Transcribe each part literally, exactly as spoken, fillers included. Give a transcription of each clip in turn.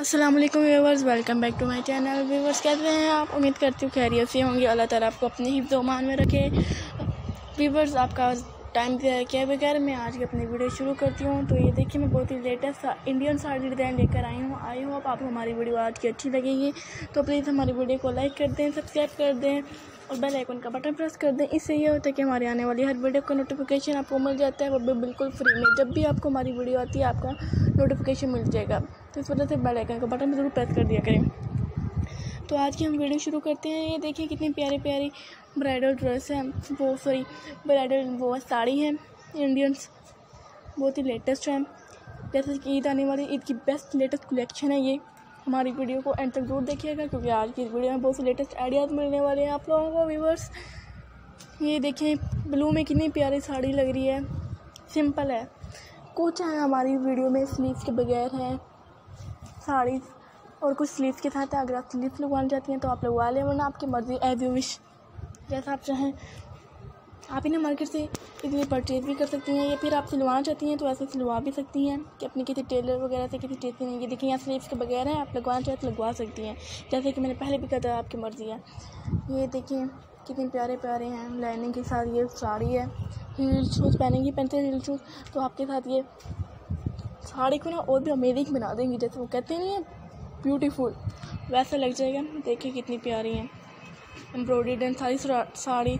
अस्सलाम वालेकुम viewers, welcome back to my channel. Viewers कैसे हैं आप? उम्मीद करती हूँ खैरियत से होंगे। अल्लाह ताला आपको अपने हिफ्ज़ व अमान में रखे। व्यूवर्स आपका टाइम दिया किए बगैर मैं आज की अपनी वीडियो शुरू करती हूँ। तो ये देखिए, मैं बहुत ही लेटेस्ट इंडियन साड़ी डिज़ाइन लेकर आई हूँ आई हूँ आप आपको हमारी वीडियो आज की अच्छी लगेगी। तो प्लीज़ हमारी वीडियो को लाइक कर दें, सब्सक्राइब कर दें और बेल आइकन का बटन प्रेस कर दें। इससे ये होता है कि हमारी आने वाली हर वीडियो का नोटिफिकेशन आपको मिल जाता है, वो भी बिल्कुल फ्री में। जब भी आपको हमारी वीडियो आती है आपका नोटिफिकेशन मिल जाएगा। तो इस वजह से बेल आइकन का बटन ज़रूर प्रेस कर दिया करें। तो आज की हम वीडियो शुरू करते हैं। ये देखिए कितनी प्यारी प्यारी ब्राइडल ड्रेस है, वो सॉरी ब्राइडल वो साड़ी है इंडियंस, बहुत ही लेटेस्ट है। जैसे कि ईद आने वाली, ईद की बेस्ट लेटेस्ट कलेक्शन है ये। हमारी वीडियो को एंड तक जरूर देखिएगा क्योंकि आज की वीडियो में बहुत से लेटेस्ट आइडियाज़ मिलने वाले हैं आप लोगों को व्यूवर्स। ये देखिए ब्लू में कितनी प्यारी साड़ी लग रही है, सिंपल है। कुछ है हमारी वीडियो में स्लीव्स के बगैर है साड़ी और कुछ स्लीव्स के साथ है। अगर आप स्लीव्स लगवाना चाहती हैं तो आप लगवा लें, वरना आपकी मर्ज़ी, एज यू विश, जैसा आप चाहें। आप इन्हें मार्केट से इजीली परचेज भी कर सकती हैं, या फिर आप सिलवाना चाहती हैं तो ऐसे सिलवा भी सकती हैं कि अपनी किसी टेलर वगैरह से, किसी टेलर में। ये देखिए यहाँ स्लीव्स के बगैर है, आप लगवाना चाहें तो लगवा सकती हैं। जैसे कि मैंने पहले भी कहा था, आपकी मर्ज़ी है। ये देखिए कितने प्यारे प्यारे हैं लाइनिंग के साथ। ये साड़ी है, हील शूज़ पहनेंगी, पहनते हैं हील शूज़ तो आपके साथ ये साड़ी को ना और भी अमेजिंग बना देंगी। जैसे वो कहते नहीं है ब्यूटीफुल, वैसा लग जाएगा। देखिए कितनी प्यारी हैं एम्ब्रॉयडर्ड एंड सारी साड़ी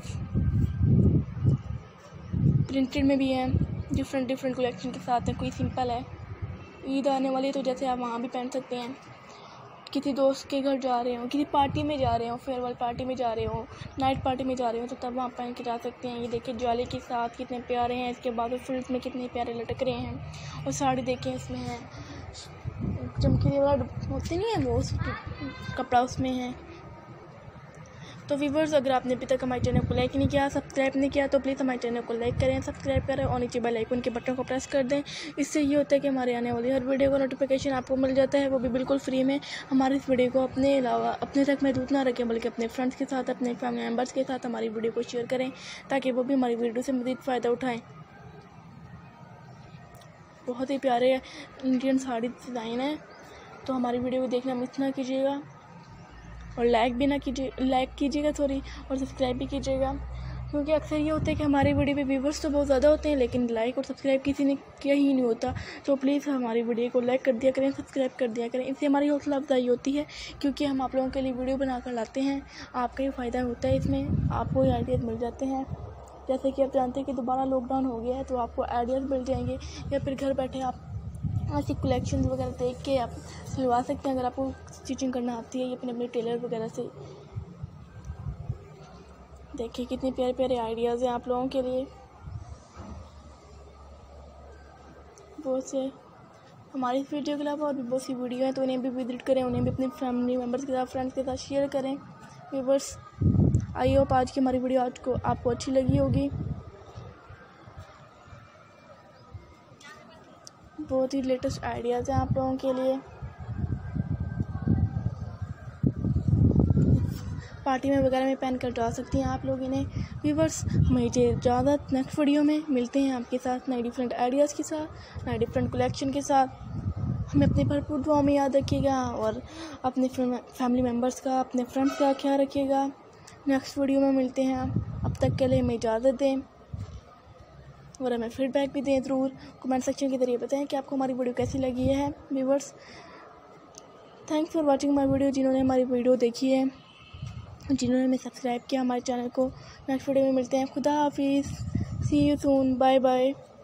प्रिंटेड में भी हैं, डिफरेंट डिफरेंट कलेक्शन के साथ हैं। कोई सिंपल है, ईद आने वाली तो जैसे आप वहाँ भी पहन सकते हैं। किसी दोस्त के घर जा रहे हो, किसी पार्टी में जा रहे हो, फेयरवेल पार्टी में जा रहे हो, नाइट पार्टी में जा रहे हो, तो तब वहाँ पहन के जा सकते हैं। ये देखिए ज्वाले के साथ कितने प्यारे हैं। इसके बाद फ्रिल्स में कितने प्यारे लटक रहे हैं। और साड़ी देखें, इसमें है चमकीले वाला होते नहीं है वो कपड़ा उसमें है। तो व्यूवर्स अगर आपने अभी तक हमारे चैनल को लाइक नहीं किया, सब्सक्राइब नहीं किया, तो प्लीज़ हमारे चैनल को लाइक करें, सब्सक्राइब करें और नीचे बेल आइकन के बटन को प्रेस कर दें। इससे ये होता है कि हमारे आने वाली हर वीडियो का नोटिफिकेशन आपको मिल जाता है, वो भी बिल्कुल फ्री में। हमारी इस वीडियो को अपने अलावा अपने तक महदूद ना रखें, बल्कि अपने फ्रेंड्स के साथ, अपने फैमिली मेम्बर्स के साथ हमारी वीडियो को शेयर करें, ताकि वो भी हमारी वीडियो से मज़ीद फ़ायदा उठाएँ। बहुत ही प्यारे इंडियन साड़ी डिज़ाइन है, तो हमारी वीडियो को देखना मिस ना कीजिएगा और लाइक भी ना कीजिए लाइक कीजिएगा सॉरी और सब्सक्राइब भी कीजिएगा। क्योंकि अक्सर ये होता है कि हमारी वीडियो पे व्यूवर्स तो बहुत ज़्यादा होते हैं, लेकिन लाइक और सब्सक्राइब किसी ने किया ही नहीं होता। तो प्लीज़ हमारी वीडियो को लाइक कर दिया करें, सब्सक्राइब कर दिया करें। इससे हमारी हौसला अफजाई होती है, क्योंकि हम आप लोगों के लिए वीडियो बना कर लाते हैं। आपका ही फ़ायदा होता है इसमें, आपको ही आइडियाज़ मिल जाते हैं। जैसे कि आप जानते हैं कि दोबारा लॉकडाउन हो गया है, तो आपको आइडियाज़ मिल जाएंगे, या फिर घर बैठे आप ऐसी कलेक्शन वगैरह देख के आप सिलवा सकते हैं, अगर आपको स्टिचिंग करना आती है या अपने अपने टेलर वगैरह से। देखिए कितने प्यारे प्यारे आइडियाज़ हैं आप लोगों के लिए। बहुत से हमारी इस वीडियो के अलावा और भी बहुत सी वीडियो हैं, तो उन्हें भी विजिट करें, उन्हें भी अपने फैमिली मेम्बर्स के साथ, फ्रेंड्स के साथ शेयर करें। व्यूवर्स आई होप आज की हमारी वीडियो आज को आपको अच्छी लगी होगी। बहुत ही लेटेस्ट आइडियाज़ हैं आप लोगों के लिए। पार्टी में वगैरह में पहन कर जा सकती हैं आप लोग इन्हें। व्यूवर्स हमें इजाज़त, नेक्स्ट वीडियो में मिलते हैं आपके साथ नए डिफरेंट आइडियाज़ के साथ, नए डिफरेंट कलेक्शन के साथ। हमें अपनी भरपूर दुआ में याद रखिएगा और अपने फैमिली मेम्बर्स का, अपने फ्रेंड्स का ख्याल रखिएगा। नेक्स्ट वीडियो में मिलते हैं। अब तक के लिए हमें इजाज़त दें और हमें फीडबैक भी दें ज़रूर। कमेंट सेक्शन के ज़रिए बताएं कि आपको हमारी वीडियो कैसी लगी है। Viewers thanks for watching my video. जिन्होंने हमारी वीडियो देखी है, जिन्होंने हमें सब्सक्राइब किया हमारे चैनल को। नेक्स्ट वीडियो में मिलते हैं। खुदा हाफिज़, see you soon, bye bye.